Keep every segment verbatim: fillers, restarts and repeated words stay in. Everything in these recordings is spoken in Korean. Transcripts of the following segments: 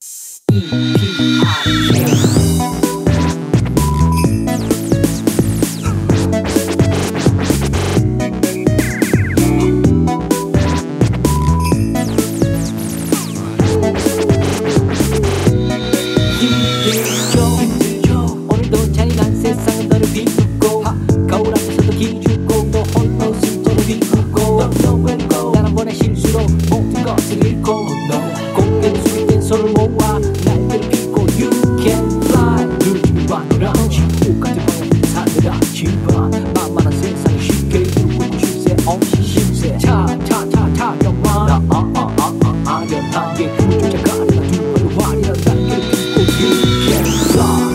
오늘도 잔인한 세상은 너를 비웃고 거울 앞에서도 기죽고 또 홀로 숨전을 비웃고 Don't know where to go 단 한 번의 실수로 모든 것을 잃고 너 공개로 숙인 손을 모아 날개를 펴고 You can fly 눈을 봐 너랑 지옥 같은 방향을 사느라 집안 만만한 세상에 쉽게 울고 쉴새 없이 쉴새 차차차차 영화 나 아아아아 아련하게 그조차 가느라 두 발로 활이란 날개를 펴고 You can fly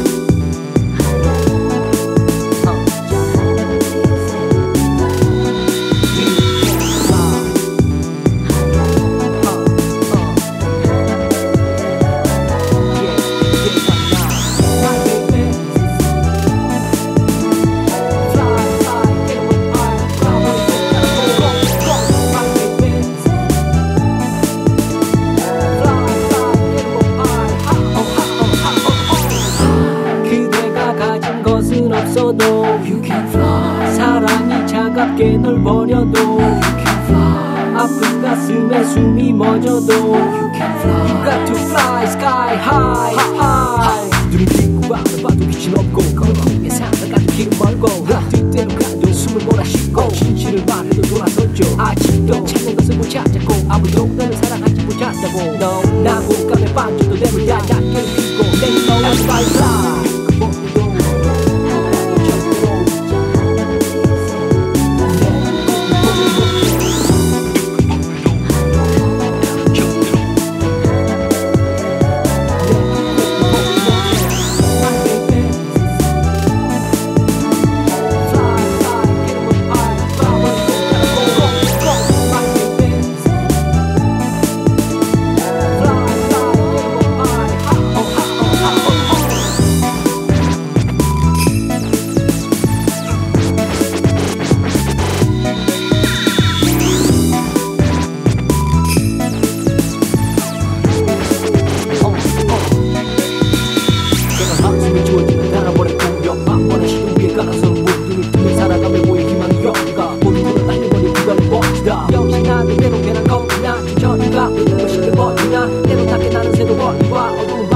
없어도 You can fly 사랑이 차갑게 널 버려도 You can fly 아픈 가슴에 숨이 멎어도 You can fly You got to fly sky high high 눈을 감고 바라봐도 빛이 없고 거기에 살아가도 길은 멀고 뜻대로 가도 숨을 몰아쉬고 진실을 말해도 돌아섰죠 아직도 찾는 것을 못 찾았고 아무도 나를 사랑하지 못한다고 너 나고 감에 빠져도 내물 야약해를 피고 Let go and fly fly 역시나 내 대로 괜한 겁이나 저리가 있는 것이 버리나 때로 닿게 나는 새도 버리와 어두운